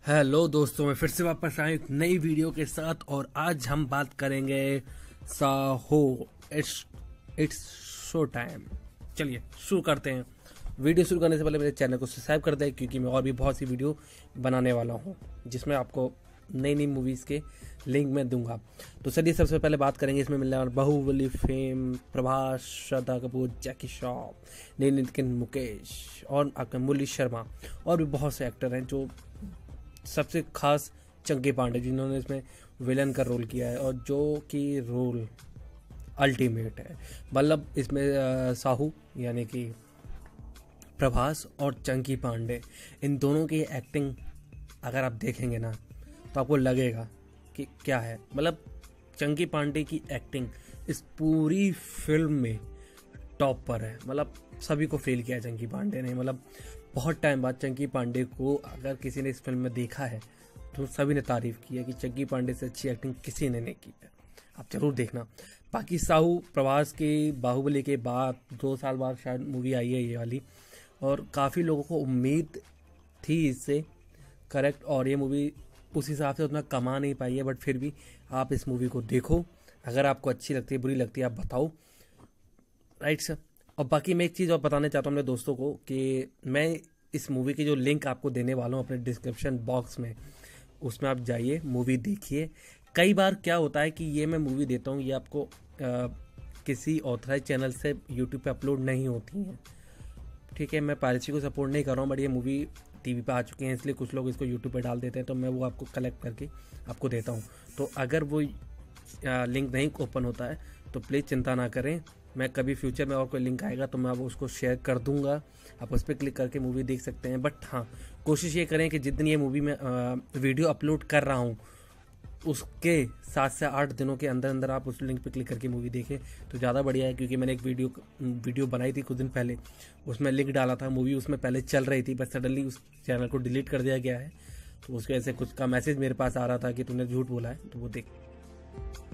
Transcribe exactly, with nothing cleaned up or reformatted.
Hello दोस्तों, मैं फिर से वापस आया एक नई वीडियो के साथ और आज हम बात करेंगे Saaho. It's it's show time. चलिए शुरू करते हैं। वीडियो शुरू करने से पहले मेरे चैनल को सब्सक्राइब कर दें क्योंकि मैं और भी बहुत सी वीडियो बनाने वाला हूँ जिसमें आपको नई नई मूवीज़ के लिंक मैं दूंगा। तो चलिए सबसे पहले बात करेंगे इसमें मिलने वाला बाहुबली फेम, प्रभास, श्रद्धा कपूर, जैकी श्रॉफ, नितिन, मुकेश और आपका मुरली शर्मा और भी बहुत से एक्टर हैं। जो सबसे खास चंकी पांडे जिन्होंने इसमें विलन का रोल किया है और जो कि रोल अल्टीमेट है। मतलब इसमें साहू यानी कि प्रभास और चंकी पांडे, इन दोनों की एक्टिंग अगर आप देखेंगे ना तो आपको लगेगा कि क्या है। मतलब चंकी पांडे की एक्टिंग इस पूरी फिल्म में टॉप पर है। मतलब सभी को फेल किया चंकी पांडे ने। मतलब बहुत टाइम बाद चंकी पांडे को अगर किसी ने इस फिल्म में देखा है तो सभी ने तारीफ की है कि चंकी पांडे से अच्छी एक्टिंग किसी ने नहीं की है। आप जरूर देखना। बाकी साहू प्रभास के बाहुबली के बाद दो साल बाद शायद मूवी आई है ये वाली, और काफ़ी लोगों को उम्मीद थी इससे, करेक्ट। और ये मूवी उस हिसाब से उतना कमा नहीं पाई है, बट फिर भी आप इस मूवी को देखो। अगर आपको अच्छी लगती है बुरी लगती है आप बताओ, राइट सर। और बाकी मैं एक चीज़ और बताना चाहता हूँ अपने दोस्तों को कि मैं इस मूवी की जो लिंक आपको देने वाला हूँ अपने डिस्क्रिप्शन बॉक्स में, उसमें आप जाइए, मूवी देखिए। कई बार क्या होता है कि ये मैं मूवी देता हूँ, ये आपको आ, किसी ऑथराइज चैनल से यूट्यूब पे अपलोड नहीं होती हैं, ठीक है। मैं पायरेसी को सपोर्ट नहीं कर रहा हूँ, बट ये मूवी टीवी पे आ चुकी हैं इसलिए कुछ लोग इसको यूट्यूब पे डाल देते हैं, तो मैं वो आपको कलेक्ट करके आपको देता हूँ। तो अगर वो लिंक नहीं ओपन होता है तो प्लीज़ चिंता ना करें, मैं कभी फ्यूचर में और कोई लिंक आएगा तो मैं अब उसको शेयर कर दूंगा, आप उस पर क्लिक करके मूवी देख सकते हैं। बट हाँ, कोशिश ये करें कि जितनी ये मूवी में वीडियो अपलोड कर रहा हूँ उसके सात से आठ दिनों के अंदर अंदर आप उस लिंक पे क्लिक करके मूवी देखें तो ज़्यादा बढ़िया है। क्योंकि मैंने एक वीडियो वीडियो बनाई थी कुछ दिन पहले, उसमें लिंक डाला था, मूवी उसमें पहले चल रही थी, बस सडनली उस चैनल को डिलीट कर दिया गया है। तो उसके ऐसे कुछ का मैसेज मेरे पास आ रहा था कि तूने झूठ बोला है, तो वो देख